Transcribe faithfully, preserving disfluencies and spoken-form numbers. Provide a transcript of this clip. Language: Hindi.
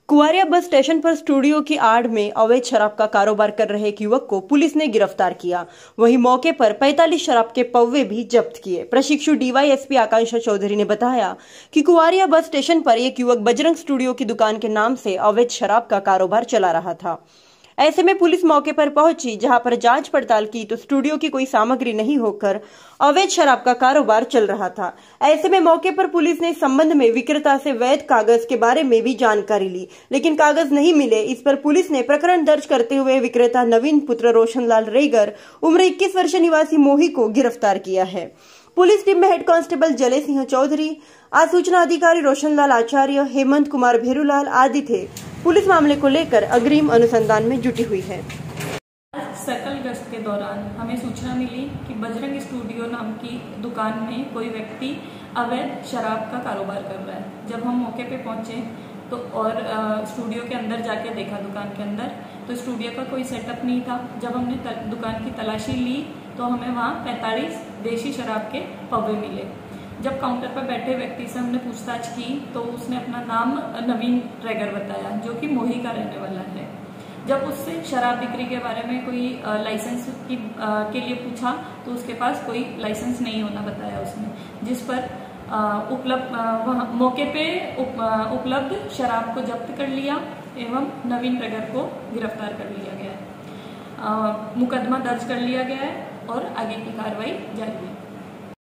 कुआरिया बस स्टेशन पर स्टूडियो की आड़ में अवैध शराब का कारोबार कर रहे एक युवक को पुलिस ने गिरफ्तार किया। वहीं मौके पर पैंतालीस शराब के पौवे भी जब्त किए। प्रशिक्षु डीवाईएसपी आकांक्षा चौधरी ने बताया कि कुआरिया बस स्टेशन पर एक युवक बजरंग स्टूडियो की दुकान के नाम से अवैध शराब का कारोबार चला रहा था। ऐसे में पुलिस मौके पर पहुंची, जहां पर जांच पड़ताल की तो स्टूडियो की कोई सामग्री नहीं होकर अवैध शराब का कारोबार चल रहा था। ऐसे में मौके पर पुलिस ने इस संबंध में विक्रेता से वैध कागज के बारे में भी जानकारी ली, लेकिन कागज नहीं मिले। इस पर पुलिस ने प्रकरण दर्ज करते हुए विक्रेता नवीन पुत्र रोशनलाल रेगर उम्र इक्कीस वर्ष निवासी मोही को गिरफ्तार किया है। पुलिस टीम में हेड कांस्टेबल जले सिंह चौधरी, आसूचना अधिकारी रोशनलाल आचार्य, हेमंत कुमार भेरूलाल आदि थे। पुलिस मामले को लेकर अग्रिम अनुसंधान में जुटी हुई है। सर्कल गश्त के दौरान हमें सूचना मिली कि बजरंग स्टूडियो नाम की दुकान में कोई व्यक्ति अवैध शराब का कारोबार कर रहा है। जब हम मौके पे पहुंचे तो और आ, स्टूडियो के अंदर जाके देखा, दुकान के अंदर तो स्टूडियो का कोई सेटअप नहीं था। जब हमने दुकान की तलाशी ली तो हमें वहाँ पैंतालीस देशी शराब के पौवे मिले। जब काउंटर पर बैठे व्यक्ति से हमने पूछताछ की तो उसने अपना नाम नवीन रेगर बताया, जो कि मोही का रहने वाला है। जब उससे शराब बिक्री के बारे में कोई लाइसेंस की के लिए पूछा तो उसके पास कोई लाइसेंस नहीं होना बताया उसने, जिस पर उपलब्ध मौके पे उप, उपलब्ध शराब को जब्त कर लिया एवं नवीन रेगर को गिरफ्तार कर लिया गया है। मुकदमा दर्ज कर लिया गया है और आगे की कार्रवाई जारी है।